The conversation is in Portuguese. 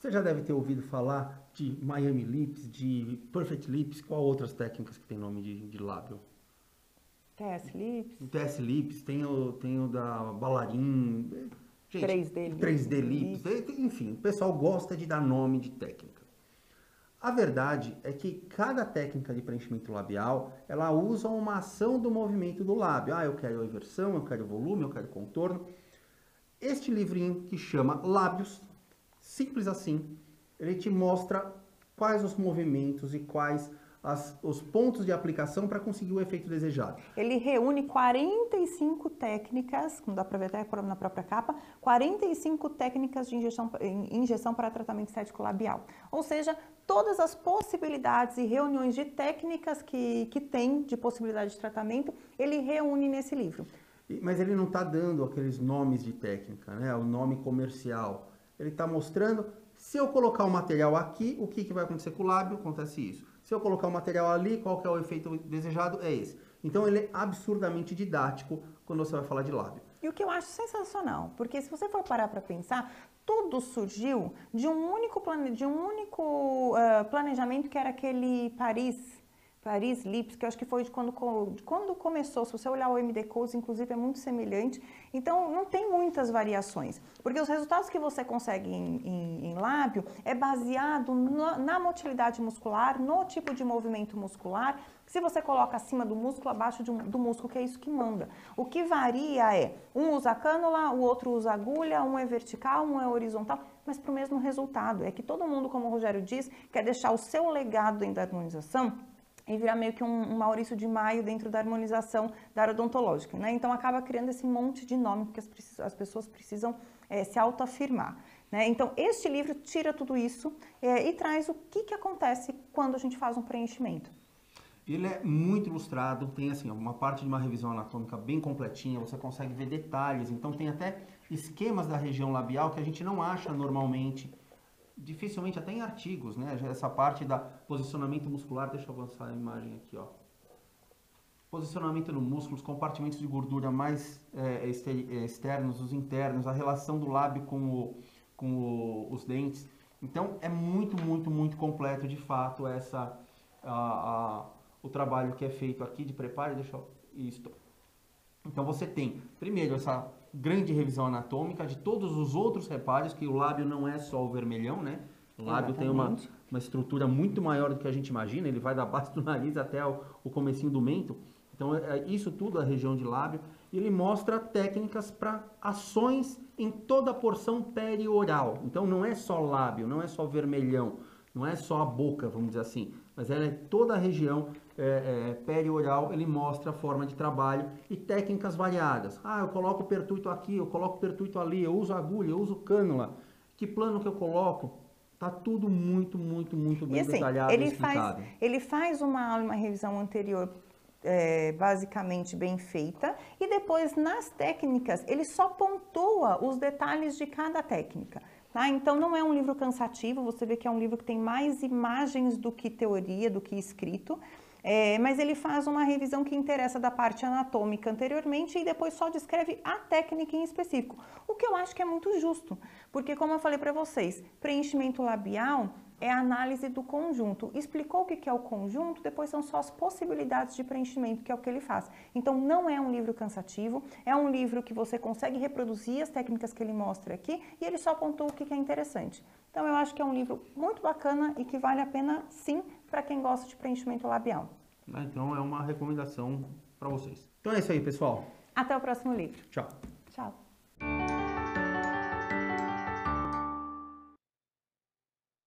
Você já deve ter ouvido falar de Miami Lips, de Perfect Lips, qual outras técnicas que tem nome de lábio? TS Lips, TS Lips, tem o da Balarin, gente, 3D 3D Lips, enfim, o pessoal gosta de dar nome de técnica. A verdade é que cada técnica de preenchimento labial, ela usa uma ação do movimento do lábio. Ah, eu quero inversão, eu quero volume, eu quero contorno. Este livrinho que chama Lábios, simples assim, ele te mostra quais os movimentos e quais os pontos de aplicação para conseguir o efeito desejado. ele reúne 45 técnicas, como dá para ver até na própria capa, 45 técnicas de injeção para tratamento estético labial. Ou seja, todas as possibilidades e reuniões de técnicas que tem de possibilidade de tratamento, ele reúne nesse livro. Mas ele não está dando aqueles nomes de técnica, né? O nome comercial. Ele está mostrando, se eu colocar o material aqui, o que vai acontecer com o lábio? Acontece isso. Se eu colocar o material ali, qual que é o efeito desejado? É esse. Então ele é absurdamente didático quando você vai falar de lábio. E o que eu acho sensacional, porque se você for parar para pensar, tudo surgiu de um único planejamento que era aquele Paris Lips, que eu acho que foi de quando começou. Se você olhar o MD Codes, inclusive, é muito semelhante. Então, não tem muitas variações, porque os resultados que você consegue em lábio é baseado na motilidade muscular, no tipo de movimento muscular. Se você coloca acima do músculo, abaixo do músculo, que é isso que manda. O que varia é, um usa cânula, o outro usa agulha, um é vertical, um é horizontal, mas para o mesmo resultado. É que todo mundo, como o Rogério diz, quer deixar o seu legado dentro da harmonização e virar meio que um Maurício de Maio dentro da harmonização da área odontológica, né? Então acaba criando esse monte de nome, porque as pessoas precisam se autoafirmar, né? Então este livro tira tudo isso e traz o que acontece quando a gente faz um preenchimento. Ele é muito ilustrado, tem assim, uma parte de uma revisão anatômica bem completinha, você consegue ver detalhes, então tem até esquemas da região labial que a gente não acha normalmente, dificilmente até em artigos, né? Essa parte da posicionamento muscular, deixa eu avançar a imagem aqui, ó. Posicionamento no músculo, os compartimentos de gordura mais externos, os internos, a relação do lábio com os dentes. Então é muito, muito, muito completo de fato o trabalho que é feito aqui de preparo. Deixa eu... Isto. Então você tem, primeiro, essa grande revisão anatômica de todos os outros reparos, que o lábio não é só o vermelhão, né? O lábio tem uma estrutura muito maior do que a gente imagina, ele vai da base do nariz até o comecinho do mento. Então, isso tudo é a região de lábio. E ele mostra técnicas para ações em toda a porção perioral. Então, não é só lábio, não é só vermelhão, não é só a boca, vamos dizer assim, mas ela é toda a região perioral. Ele mostra a forma de trabalho e técnicas variadas. Ah, eu coloco o pertuito aqui, eu coloco o pertuito ali, eu uso agulha, eu uso cânula. Que plano que eu coloco? Tá tudo muito, muito, muito bem detalhado e explicado. Ele faz uma revisão anterior basicamente bem feita, e depois nas técnicas ele só pontua os detalhes de cada técnica. Tá? Então não é um livro cansativo, você vê que é um livro que tem mais imagens do que teoria, do que escrito, mas ele faz uma revisão que interessa da parte anatômica anteriormente e depois só descreve a técnica em específico, o que eu acho que é muito justo, porque como eu falei para vocês, preenchimento labial é a análise do conjunto. Explicou o que é o conjunto, depois são só as possibilidades de preenchimento, que é o que ele faz. Então não é um livro cansativo, é um livro que você consegue reproduzir as técnicas que ele mostra aqui e ele só apontou o que é interessante. Então eu acho que é um livro muito bacana e que vale a pena sim para quem gosta de preenchimento labial. Então é uma recomendação para vocês. Então é isso aí, pessoal. Até o próximo livro. Tchau. Tchau.